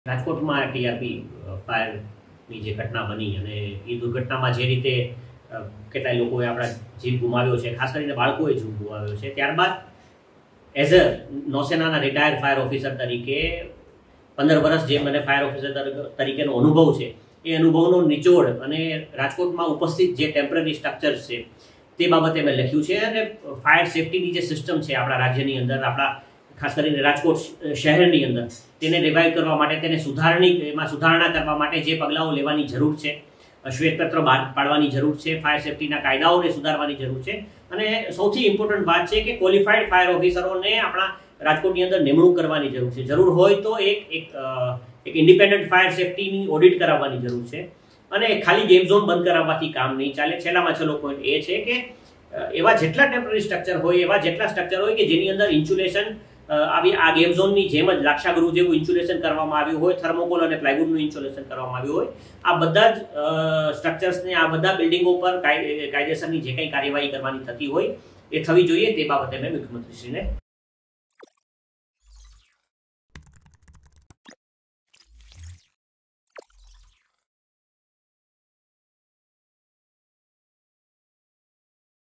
રાજકોટમાં ટીઆરપી ફાયરની જે ઘટના બની અને એ દુર્ઘટનામાં જે રીતે કેટલાય લોકોએ આપણા જીવ ગુમાવ્યો છે, ખાસ કરીને બાળકોએ જીવ ગુમાવ્યો છે, ત્યારબાદ એઝ અ નૌસેનાના રિટાયર્ડ ફાયર ઓફિસર તરીકે 15 વર્ષ જે મને ફાયર ઓફિસર તરીકેનો અનુભવ છે, એ અનુભવનો નિચોડ અને રાજકોટમાં ઉપસ્થિત જે ટેમ્પરરી સ્ટ્રક્ચર્સ છે તે બાબતે મેં લખ્યું છે. અને ફાયર સેફ્ટીની જે સિસ્ટમ છે આપણા રાજ્યની અંદર, આપણા ખાસ કરીને રાજકોટ શહેરની અંદર, તેને રિવાઇવ કરવા માટે, તેને સુધારણા કરવા માટે જે પગલાઓ લેવાની જરૂર છે, શ્વેતપત્ર બહાર પાડવાની જરૂર છે, ફાયર સેફ્ટીના કાયદાઓને સુધારવાની જરૂર છે. અને સૌથી ઇમ્પોર્ટન્ટ વાત છે કે ક્વોલિફાઈડ ફાયર ઓફિસરોને આપણા રાજકોટની અંદર નિમણૂક કરવાની જરૂર છે. જરૂર હોય તો એક ઇન્ડિપેન્ડન્ટ ફાયર સેફ્ટીની ઓડિટ કરાવવાની જરૂર છે. અને ખાલી ગેમ ઝોન બંધ કરાવવાથી કામ નહીં ચાલે. છેલ્લામાં છેલ્લો પોઈન્ટ એ છે કે એવા જેટલા ટેમ્પરરી સ્ટ્રક્ચર હોય, એવા જેટલા સ્ટ્રક્ચર હોય કે જેની અંદર ઇન્સ્યુલેશન આવી આ ગેમ ઝોનની જેમ જ લાક્ષાગૃહ જેવું ઇન્સ્યુલેશન કરવામાં આવ્યું હોય, થર્મોકોલ અને પ્લાયવુડનું ઇન્સ્યુલેશન કરવામાં આવ્યું હોય, આ બધા જ સ્ટ્રક્ચર્સને, આ બધા બિલ્ડિંગો પર કાયદેસરની જે કંઈ કાર્યવાહી કરવાની થતી હોય એ થવી જોઈએ. તે બાબતે મેં મુખ્યમંત્રીશ્રીને